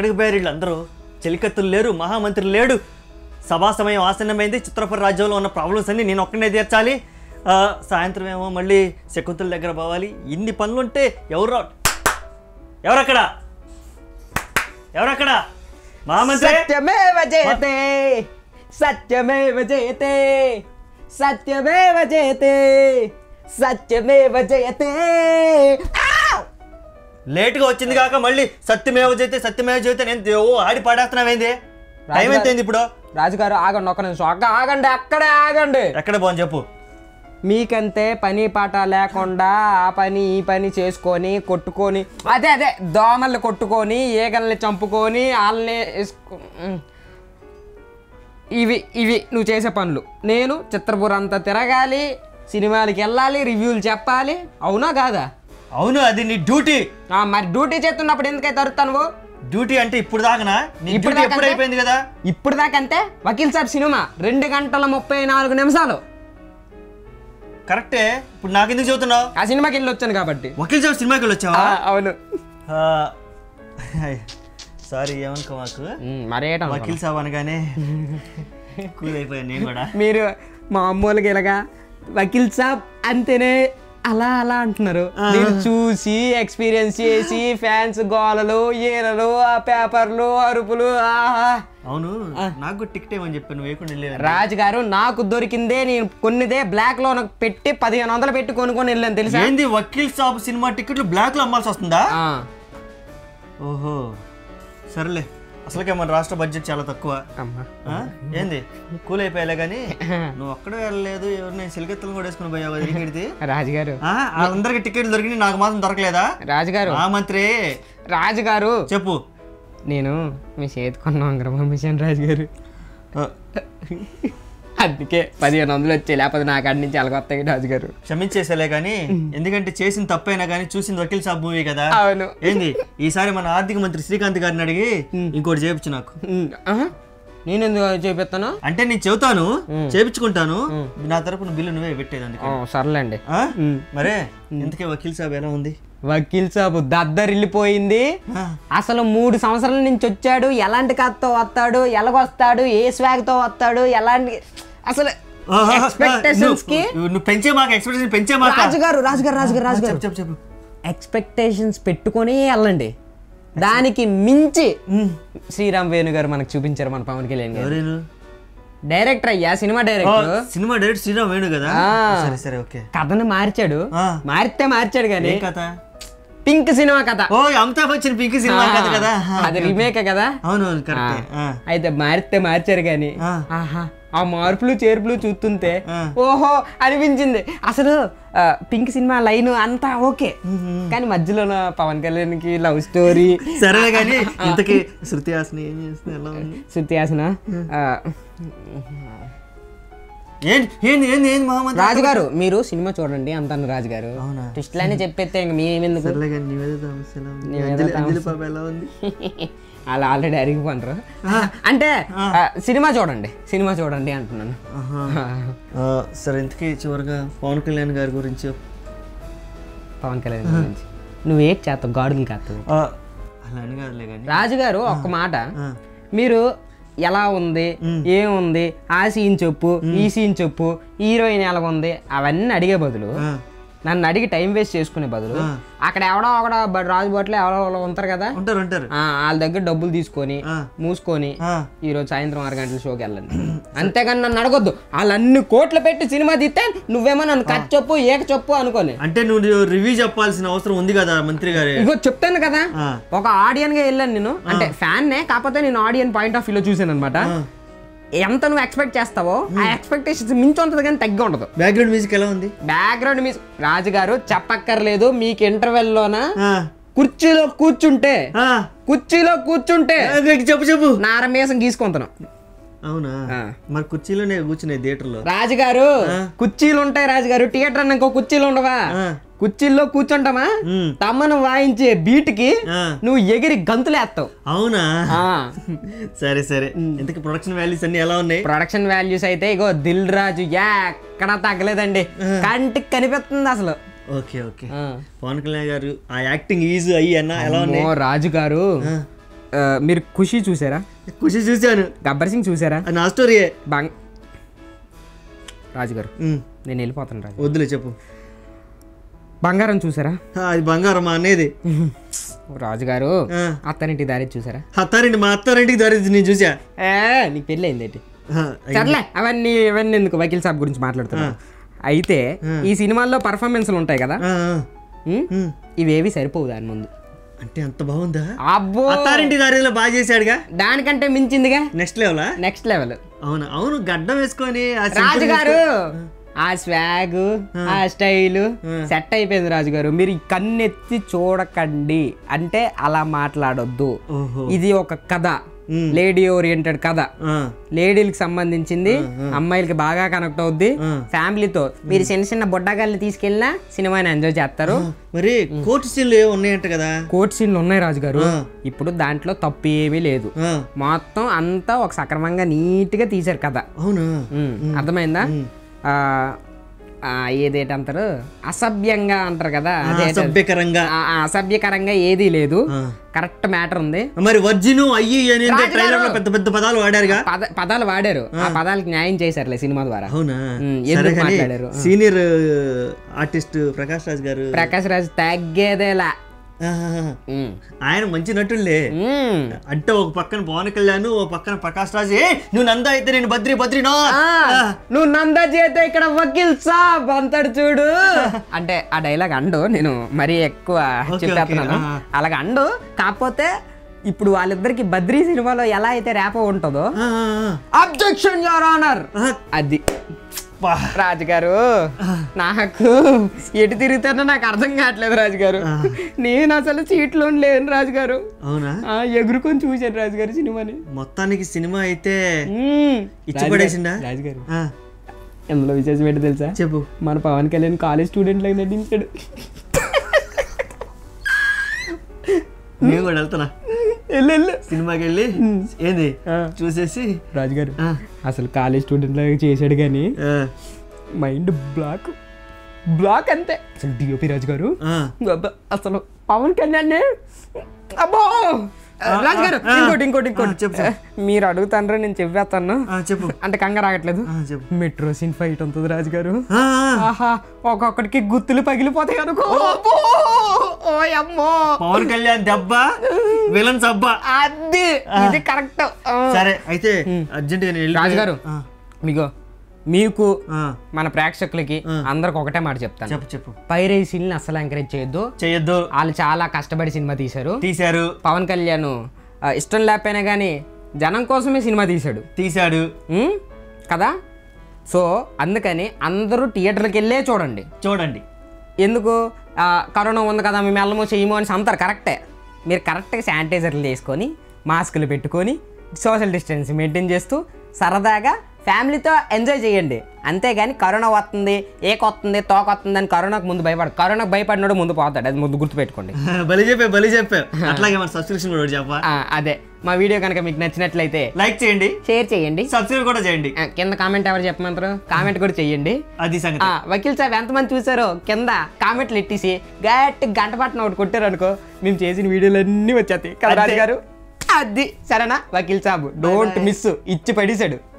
ఎక్కడికి పోయారు వీళ్ళందరూ? చెలికత్తులు లేరు, మహామంత్రి లేడు, సభా సమయం ఆసన్నమైంది, చిత్రపుర రాజ్యంలో ఉన్న ప్రాబ్లమ్స్ అన్ని నేను ఒక్కనే తీర్చాలి, సాయంత్రం ఏమో మళ్ళీ శకుంతల దగ్గర పోవాలి. ఇన్ని పనులుంటే ఎవరక్కడ మహామంత్రి? సత్యమేవ జయతే సత్యమేవ జయతే సత్యమేవ జయతే సత్యమేవ జయతే. లేటుగా వచ్చింది కాక మళ్ళీ సత్యమేవ జయతే నేను ఆడి పాడేస్తున్నావేంది? టైం ఎంతైంది ఇప్పుడు? రాజుగారు ఆగండి, ఒక్క నిమిషం ఆగండి, అక్కడే ఆగండి. ఎక్కడ పోని చెప్పు. మీకంతే పని పాట లేకుండా ఆ పని ఈ పని చేసుకొని కొట్టుకొని అదే దోమల్ని కొట్టుకొని ఈగల్ని చంపుకొని వాళ్ళని ఇవి నువ్వు చేసే పనులు. నేను చిత్రపురం అంతా తిరగాలి, సినిమాలకి వెళ్ళాలి, రివ్యూలు చెప్పాలి, అవునా కాదా? అవును, అది నీ డ్యూటీ. మరి డ్యూటీ చేస్తున్నప్పుడు ఎందుకైతే తరుతాను? డ్యూటీ అంటే ఇప్పుడు దాకా ఇప్పుడు అయిపోయింది కదా. ఇప్పుడు దాకంటే వకీల్ సాబ్ సినిమా 2 గంటల 34 నిమిషాలు. కరెక్టే. ఇప్పుడు నాకెందుకు చెబుతున్నావు? ఆ సినిమాకి వెళ్ళి వచ్చాను కాబట్టి. వకీల్ సాబ్ సినిమాకి వెళ్ళి వచ్చావా? అవును. సారీ, ఏమనుకో మాకు. మరేట వకీల్ సాబ్ అనగానే కూల్ అయిపోయాను నేను కూడా. మీరు మామూలుగా ఇలాగా వకీల్ సాబ్ అంతేనే అలా అంటున్నారు. నేను చూసి ఎక్స్పీరియన్స్ చేసి ఫ్యాన్స్ గోలలు ఏలలు ఆ పేపర్లు అరుపులు. అవును, నాకు టికెట్ ఏమని చెప్పి నువ్వు వేయకుండా. రాజు గారు, నాకు దొరికిందే నేను కొన్నిదే బ్లాక్ లో పెట్టి 1500 పెట్టి కొనుక్కొని వెళ్ళాను తెలుసా. ఏంది వకీల్ సాబ్ సినిమా టికెట్లు బ్లాక్ లో అమ్మాల్సి వస్తుందా? ఓహో, సరేలే. అసలుకే మన రాష్ట్ర బడ్జెట్ చాలా తక్కువ. ఏంది కూల్ అయిపోయాలే కానీ నువ్వు అక్కడే వెళ్ళలేదు, ఎవరిని సిలికెత్తలు కూడా వేసుకుని పోయావు టికెట్ది. రాజుగారు, అందరికి టికెట్లు దొరికి నాకు మాత్రం దొరకలేదా? రాజుగారు, ఆ మంత్రి రాజుగారు చెప్పు. నేను మీ చేతి కొన్న ఉంగరం పంపించాను రాజుగారు, అందుకే 1500 వచ్చాయి, లేకపోతే నాకు అడి నుంచి అలగొస్తాయి. రాజుగారు క్షమించేసేలే కానీ, ఎందుకంటే చేసిన తప్పైనా కానీ చూసింది వకీల్ సాబ్ మూవీ కదా. అవును. ఏంది ఈసారి మన ఆర్థిక మంత్రి శ్రీకాంత్ గారిని అడిగి ఇంకోటి చేయించు నాకు. నేను ఎందుకు చేపిస్తాను అంటే నేను చెబుతాను, చేపించుకుంటాను, నా తరపున బిల్లు నువ్వే పెట్టేది. అందుకే సర్లేండి. మరే ఇంతకే వకీల్ సాబ్ ఎలా ఉంది? వకీల్ సాబ్ దద్దరిల్లిపోయింది. అసలు 3 సంవత్సరాల నుంచి వచ్చాడు, ఎలాంటి కథతో వస్తాడు, ఎలాగొస్తాడు, ఏ స్వాగ్ తో వస్తాడు, ఎలాంటి అసలు ఎక్స్పెక్టేషన్స్ కి రాజుగారు ఎక్స్పెక్టేషన్స్ పెట్టుకొని వెళ్ళండి. దానికి మించి శ్రీరామ్ వేణు గారు మనకు చూపించారు మన పవన్ కళ్యాణ్ గారు. డైరెక్టర్ అయ్యా, సినిమా డైరెక్టర్ శ్రీరామ్ వేణు కదా. సరే ఓకే. కథను మార్చాడు కానీ పింక్ సినిమా కథ. అమితాబ్ బచ్చన్ పింక్ సినిమా కథ కదా, అది రీమేక్ కదా. అవును, అయితే మార్చారు కానీ ఆ మార్పులు చేర్పులు చూస్తుంటే ఓహో అనిపించింది. అసలు పింక్ సినిమా లైన్ అంతా ఓకే, కానీ మధ్యలో పవన్ కళ్యాణ్ కి లవ్ స్టోరీ. సరే కానీ ఇంతకీ శృతి హాసన్ ఏం చేస్తుంది, ఎలా ఉంది? శృతి హాసన్ రాజుగారు, మీరు సినిమా చూడండి అంటాను. రాజుగారు ట్విస్ట్లన్నీ చెప్పేస్తే ఇంక మేమెందుకు, అలా ఆల్రెడీ అరిగిపోంటారు. అంటే సినిమా చూడండి అంటున్నాను. సరే, ఇంతకీ చివరిగా పవన్ కళ్యాణ్ గారి గురించి నువ్వేం చేస్తావు? గాడులు కాస్తావు. అలా అని కాదులే కానీ రాజుగారు, ఒక్క మాట, మీరు ఎలా ఉంది, ఏముంది, ఆ సీన్ చెప్పు, ఈ సీన్ చెప్పు, హీరోయిన్ ఎలా ఉంది, అవన్నీ అడిగే బదులు, నన్ను అడిగి టైం వేస్ట్ చేసుకునే బదులు, అక్కడ ఎవడో ఒకడ రాజు బొట్లు ఎవరో ఉంటారు కదా, వాళ్ళ దగ్గర డబ్బులు తీసుకొని మూసుకొని ఈరోజు సాయంత్రం 6 గంటల షోకి వెళ్ళండి. అంతేగాని నన్ను అడగొద్దు. వాళ్ళన్ని కోట్లు పెట్టి సినిమా తీస్తే నువ్వేమో నన్ను కట్ చెప్పు ఏక చెప్పు అనుకోని. అంటే నువ్వు రివ్యూ చెప్పాల్సిన అవసరం ఉంది కదా మంత్రి గారు. ఇగో చెప్తాను కదా, ఒక ఆడియన్ గా వెళ్ళాను నేను, అంటే ఫ్యాన్ నే, కాకపోతే నేను ఆడియన్ పాయింట్ ఆఫ్ వ్యూలో చూసాను అనమాట. ఎంత నువ్వు ఎక్స్పెక్ట్ చేస్తావో ఆ ఎక్స్పెక్టేషన్స్ మించి ఉంటుంది కానీ తగ్గి ఉండదు. బ్యాక్గ్రౌండ్ మ్యూజిక్ ఎలా ఉంది? బ్యాక్గ్రౌండ్ మ్యూజిక్ రాజుగారు చెప్పక్కర్లేదు. మీకు ఇంటర్వెల్ లోన కుర్చీలో కూర్చుంటే చెప్పు నారమేసం గీసుకుంటున్నాం. అవునా? మరి కుర్చీలోనే కూర్చునే థియేటర్ లో. రాజుగారు కుర్చీలు ఉంటాయి రాజుగారు, థియేటర్ అన్న ఇంకో కుర్చీలు ఉండవా? కుర్చీల్లో కూర్చుంటామా, తమ్మను వాయించే బీట్ కి నువ్వు ఎగిరి గంతులేస్తావు. అవునా? సరే సరే. ఇంతకీ ప్రొడక్షన్ వాల్యూస్ అన్ని ఎలా ఉన్నాయి? ప్రొడక్షన్ వాల్యూస్ అయితే ఇగో దిల్ రాజు ఎక్కడా తగ్గలేదండి, కంటికి కనిపిస్తుంది అసలు. Okay okay. పవన్ కళ్యాణ్ గారు ఆ యాక్టింగ్ ఈజ్ అయ్యి అన్న ఎలా ఉన్నాయి? రాజు గారు మీరు ఖుషి చూసారా? ఖుషి చూశాను. గబ్బర్ సింగ్ చూసారా? నా స్టోరీయే. రాజుగారు నేను వెళ్ళిపోతాను రాజు. వద్దులే చెప్పు. బంగారం చూసారా? అది బంగారం అనేది. రాజుగారు అత్తారింటికి దారి చూసారా? అత్తారింటి మా అత్తారింటికి దారి నేను చూసా. నీకు పెళ్ళి అయిందేంటి? సర్లే అవన్నీ ఎందుకు, వకీల్ సాబ్ గురించి మాట్లాడుతున్నా. అయితే ఈ సినిమాల్లో పర్ఫార్మెన్స్లు ఉంటాయి కదా, ఇవేవి సరిపోవు దాని ముందు. అంటే అంత బాగుందా? అబ్బో అత్తారింటి దారిలో బాగా చేశాడుగా. దానికంటే మించిందిగా. Next level. అవును గడ్డం వేసుకొని రాజుగారు ఆ స్వాగ్ ఆ స్టైల్ సెట్ అయిపోయింది రాజుగారు. మీరు కన్నెత్తి చూడకండి అంటే అలా మాట్లాడొద్దు. ఇది ఒక కథ, లేడీ ఓరియంటెడ్ కథ, లేడీలకు సంబంధించింది, అమ్మాయిలకి బాగా కనెక్ట్ అవుద్ది. ఫ్యామిలీతో మీరు చిన్న చిన్న బుడ్డగాల్ని తీసుకెళ్ళినా సినిమాని ఎంజాయ్ చేస్తారు. మరి కోర్టు సీన్లు ఉన్నాయంట కదా? కోర్టు సీన్లు ఉన్నాయి రాజుగారు. ఇప్పుడు దాంట్లో తప్పు ఏమీ లేదు, మొత్తం అంతా ఒక సక్రమంగా నీట్ గా తీశారు కథ. అవును, అర్థమైందా? ఏదేటంటారు, అసభ్యంగా అంటారు కదా, అసభ్యకరంగా ఏదీ లేదు. కరెక్ట్ మ్యాటర్ ఉంది. మరి వర్జిను అయ్యి పెద్ద పెద్ద పదాలు వాడారుగా. పదాలు వాడారు, ఆ పదాలకు న్యాయం చేశారులే సినిమా ద్వారా. ఎందుకు మాట్లాడారు? సీనియర్ ఆర్టిస్ట్ ప్రకాష్ రాజ్ తగ్గేదేలా. ఆయన మంచి నటులే. అంటే ఒక పక్కన పవన్ కళ్యాణ్, ఒక పక్కన ప్రకాష్ రాజ్. నువ్వు నందా అయితే నేను బద్రీనా, నువ్వు నందా చేస్తే ఇక్కడ వకీల్ సాబ్ అంటాడు చూడు. అంటే ఆ డైలాగ్ అండు, నేను మరీ ఎక్కువ చెప్పేస్తున్నాను. అలాగ అండు. కాకపోతే ఇప్పుడు వాళ్ళిద్దరికి బద్రీ సినిమాలో ఎలా అయితే ర్యాపో ఉంటుందో, అబ్జెక్షన్ యువర్ ఆనర్, అది రాజుగారు. నాకు ఎటు తిరుగుతానో నాకు అర్థం కావట్లేదు రాజుగారు. నేను అసలు సీట్లో లేను రాజుగారు. అవునా? ఎగురుకొని చూశాను రాజుగారు సినిమాని. మొత్తానికి సినిమా అయితే ఇచ్చిపడేసిందా రాజుగారు? ఎందులో విశేషం ఏంటో తెలుసా? చెప్పు. మన పవన్ కళ్యాణ్ కాలేజ్ స్టూడెంట్ లాగా నటించాడు. నేను కూడా వెళ్తున్నా, సినిమాకి వెళ్ళి ఏంది చూసేసి. రాజుగారు అసలు కాలేజ్ స్టూడెంట్ లాగా చేశాడు కానీ మైండ్ బ్లాక్ అంతే. అసలు డిఓపి రాజుగారు అసలు పవన్ కళ్యాణ్ అబ్బో. రాజుగారు ఇంకోటి మీరు అడుగుతాండ్రా, నేను చెప్పేస్తాను. చెప్పు. అంటే కంగారు రాగట్లేదు. మెట్రో సీన్ ఫైట్ ఉంటుంది రాజుగారు. ఒక్కొక్కడికి గుత్తులు పగిలిపోతాయి అనుకో. ఓ అమ్మో, పవన్ కళ్యాణ్ దెబ్బ, విలన్ సబ్బ, అది ఇది కరెక్ట్. సరే అయితే అర్జెంట్ రాజుగారు మీకు మన ప్రేక్షకులకి అందరికి ఒకటే మాట చెప్తాను. చెప్పు. పైరేసీని అసలు ఎంకరేజ్ చేయొద్దు. వాళ్ళు చాలా కష్టపడి సినిమా తీశారు. పవన్ కళ్యాణ్ ఇష్టం లేకపోయినా కానీ జనం కోసమే సినిమా తీశాడు కదా. సో అందుకని అందరూ థియేటర్కి వెళ్ళే చూడండి. ఎందుకు? కరోనా ఉంది కదా మేము వెళ్ళమో చేయమో అని అంటారు. కరెక్టే. మీరు కరెక్ట్గా శానిటైజర్లు వేసుకొని, మాస్కులు పెట్టుకొని, సోషల్ డిస్టెన్స్ మెయింటైన్ చేస్తూ సరదాగా ఫ్యామిలీతో ఎంజాయ్ చేయండి. అంతేగాని కరోనా వస్తుంది, ఏకొస్తుంది, తోకొస్తుంది అని కరోనాకు ముందు కరోనాకు భయపడినోడు ముందు పోతాడు. అది ముందు గుర్తుపెట్టుకోండి. బలి చెప్పావు. అట్లాగే మన సబ్స్క్రిప్షన్ కూడా చెప్పా. అదే మా వీడియో కనుక మీకు నచ్చినట్లయితే లైక్ చేయండి, షేర్ చేయండి, సబ్స్క్రైబ్ కూడా చేయండి. కింద కామెంట్ ఎవరు చెప్పమంటారు, కామెంట్ కూడా చేయండి. అది సంగతి. వకీల్ సాబ్ ఎంతమంది చూసారో కింద కామెంట్లు ఎట్టేసి గంట పట్టిన ఒకటి కొట్టారు అనుకో, మేము చేసిన వీడియోలన్నీ వచ్చేస్తాయి కదా రాజుగారు. అది సరేనా? వకీల్ సాబ్ డోంట్ మిస్, ఇచ్చి పడేశాడు.